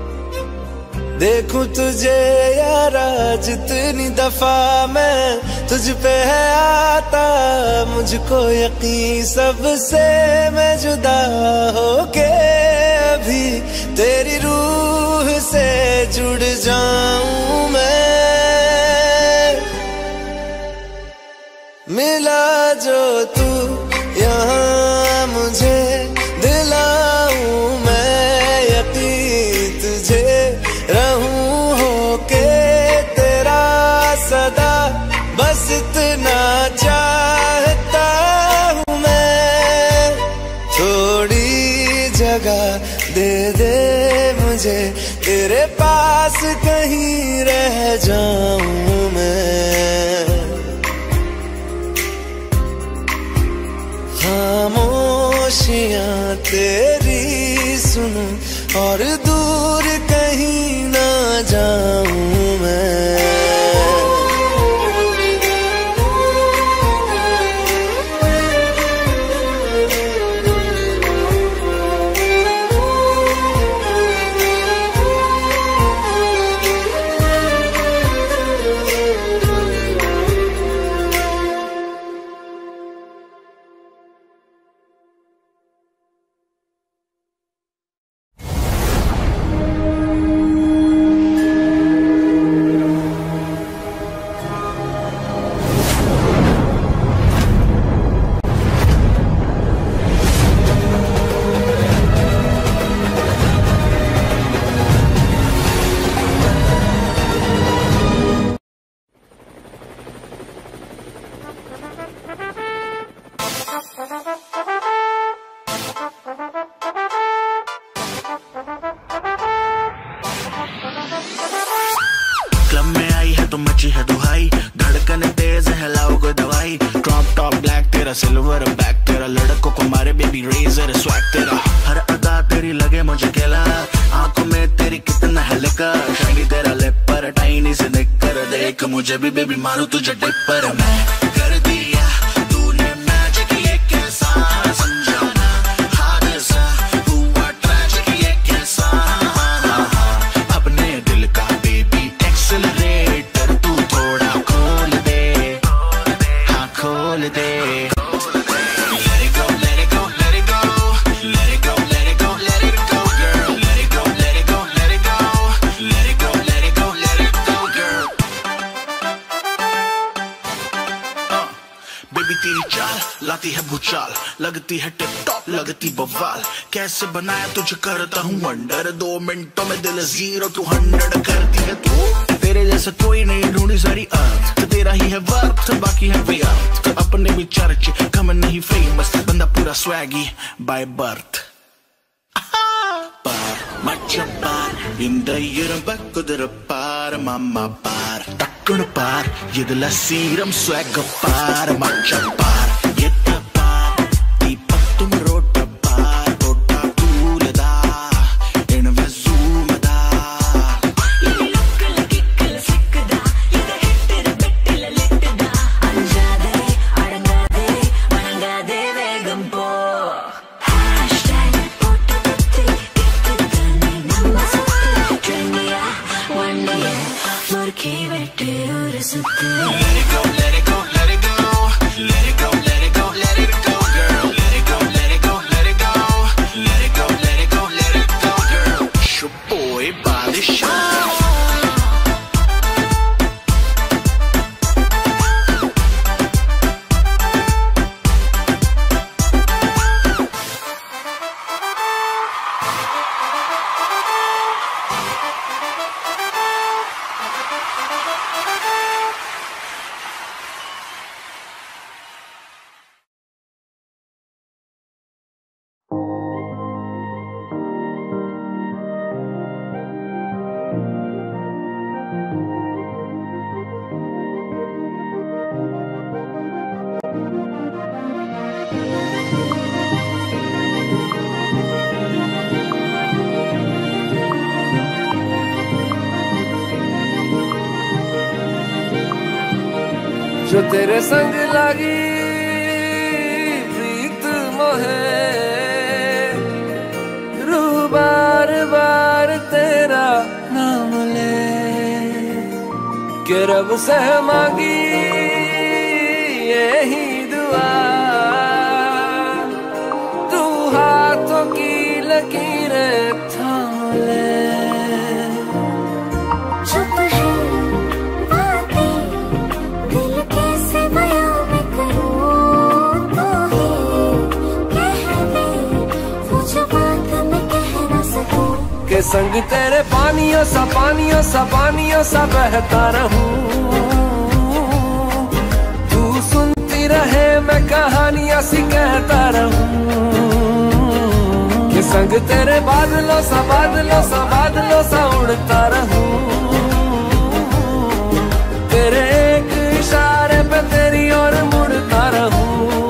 देखूं तुझे यारा जितनी दफा मैं, तुझ पे है आता मुझको यकीन सबसे मैं जुदा होके अभी तेरी रूह से जुड़ जाऊं मैं। मिला जो तू यहाँ मुझे दिलाऊं मैं यकीन तुझे रहूं होके तेरा सदा बस इतना चाहता हूँ मैं। थोड़ी जगह दे दे मुझे तेरे पास कहीं रह जाऊं मैं। खामोशियाँ तेरी सुनूं और दूर कहीं ना जाऊं मैं। क्लब में आई है तो मची है दुहाई, धड़कन तेज है लाओ कोई दवाई। ड्रॉप टॉप ब्लैक तेरा सिल्वर बैक तेरा, लड़कों को मारे बेबी रेजर स्वैग तेरा। हर अदा तेरी लगे मुझे केला, आंखों में तेरी कितना है लेकर। शाइनी तेरा लिप पर टाइनी से निकर, देख मुझे भी बेबी मारू तुझे डिपर। मैं कर दिया तूने मैजिक ये कैसा समझाना, हादसा हुआ ट्रैजिक ये कैसा। अपने दिल का बेबी एक्सेलरेटर तू थोड़ा खोल दे, हाँ खोल दे। Let it go, let it go, let it go, let it go, let it go, let it go, girl. Let it go, let it go, let it go, let it go, let it go, let it go, girl. Uh, baby तेरी चाल लाती है भूचाल, लगती है tip top लगती बवाल। कैसे बनाया तुझे करता हूँ वंडर, दो मिनटों में दिल जीरो टू हंड्रेड करती है तू। तेरे जैसा कोई नहीं ढूंढी सारी अर्थ, तो तेरा ही है वर्थ बाकी है व्यर्थ। तो अपने भी चर्च कम नहीं फेमस, बंदा पूरा swaggy by birth. Par, macha par, இந்த இரும்ப குதிர பார் மாமா பார், டக்குனு பார் இதுல சீரம் swag பார் macha par, எத்த பார் தீபத்தும் ரோட்ட பார், ரோட்டா கூலதா எனவே ஜூமதா. இது லக்கல கிக்கல சிக்கதா, இது ஹிட்டர பெட்டில லிட்டதா. அஞ்சாதே அடங்காதே வணங்காதே வேகம் போ. Hashtag போட்டு பத்தி கிட்டுதானே நம்ம சுத்து, ட்ரெண்டியா ஒன்னியா முறுக்கி வெட்டு ஒரு சுத்து. Let it go, let it go, let it go, let it go, let it go, let it go, girl. Let it go, let it go, let it go, let it go, let it go, let it go, girl. Your boy body shine. जो तेरे संग लगी प्रीत मोहे, रूह बार बार तेरा नाम ले, के रब से मांगी यही दुआ, तू हाथों की लकीरें थाम ले। चुप है बातें, दिल कैसे बयां मैं करूं, तो ही कह दे वो जो बात मैं कह न सकूं। के संग तेरे पानियों सा पानियों सा पानियों सा बहता रहूं, तू सुनती रहे मैं कहानियां सी कहता रहूं। के संग तेरे बादलों सा बादलों सा बादलों सा उड़ता रहूं, तेरे एक इशारे पे तेरी ओर मुड़ता रहूं।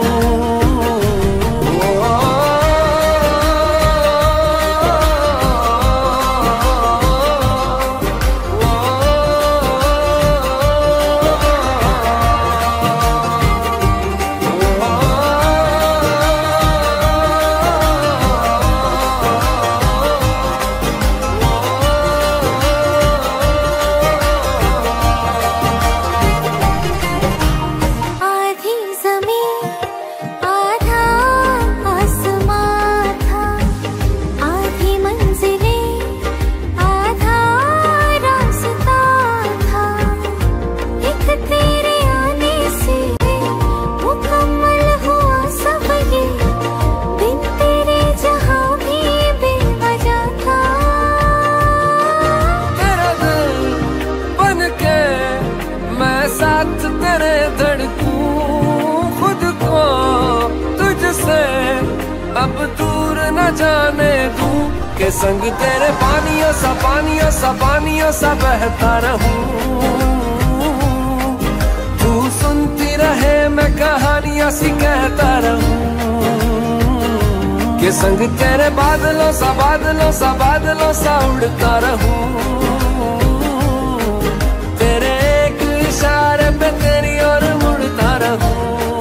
अब दूर न जाने दूं, के संग तेरे पानियों सा पानियों सा पानियों सा बहता रहूं, तू सुनती रहे मैं कहानियां सी कहता रहूं। के संग तेरे बादलों सा बादलों सा बादलों सा उड़ता रहूं, तेरे एक इशारे पे तेरी ओर मुड़ता रहूं।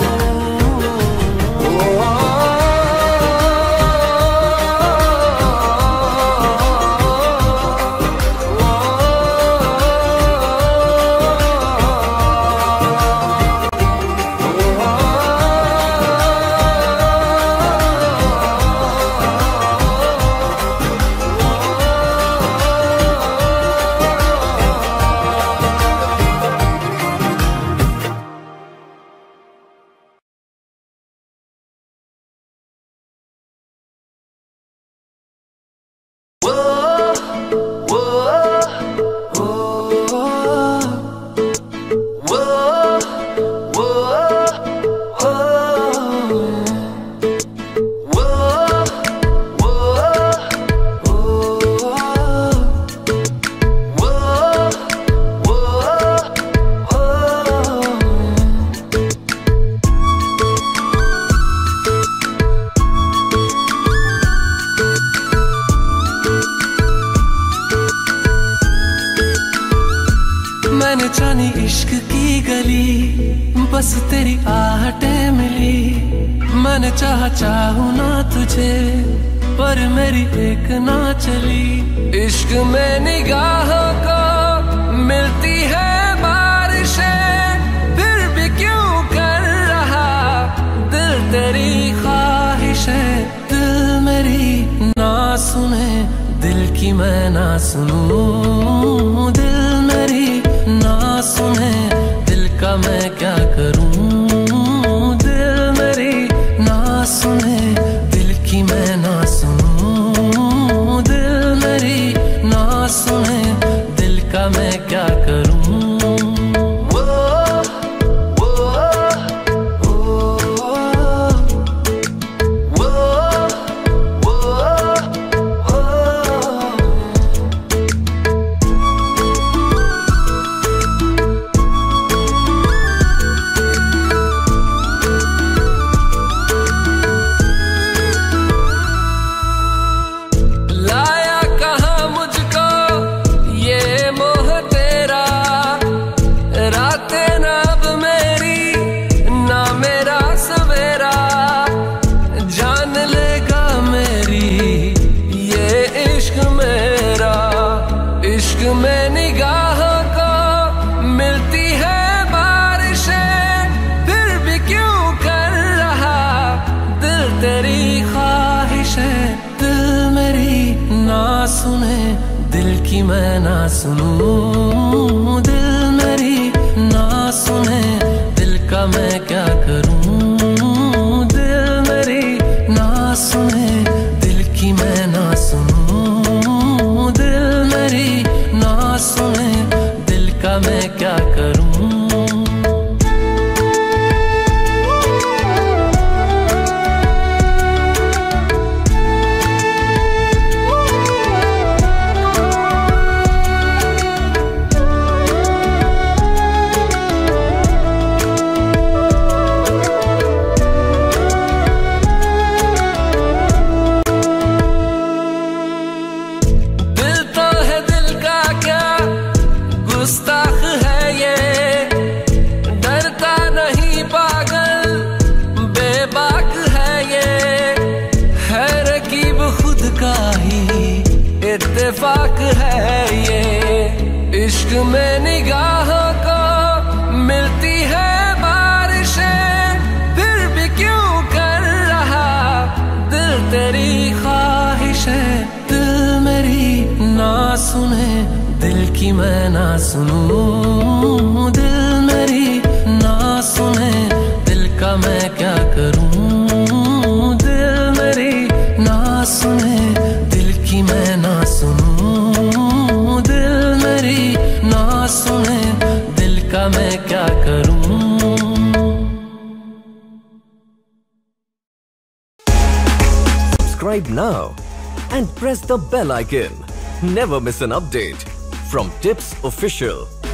मैंने जानी इश्क की गली, बस तेरी आहटें मिली। मैंने चाहा चाहूं ना तुझे, पर मेरी एक ना चली। इश्क में निगाहों को मिलती है बारिशें, फिर भी क्यों कर रहा दिल तेरी ख्वाहिशें। दिल मेरी ना सुने, दिल की मैं ना सुनूं। दिल मेरी ना सुने, दिल का मैं क्या करूं। दिल मेरी ना सुने, दिल की मैं ना सुनूं। दिल मेरी ना सुने, दिल का मैं क्या करूं। दिल की मैं ना सुनूं, दिल मेरी ना सुने, दिल का मैं क्या करूं, दिल मेरी ना सुने, दिल की मैं ना सुनूं, दिल मेरी ना सुने, दिल का मैं क्या करूं। इत्तेफाक है ये, इश्क में निगाहों को मिलती है बारिशें, फिर भी क्यों कर रहा दिल तेरी ख्वाहिश है। दिल मेरी ना सुने, दिल की मैं ना सुनूं, दिल मेरी ना सुने, दिल का मैं क्या करूं, दिल मेरी ना सुने, दिल की मैं ना सुनूं, दिल मेरी ना सुने, दिल का मैं क्या करूं। Subscribe now and press the bell icon. Never miss an update from Tips Official.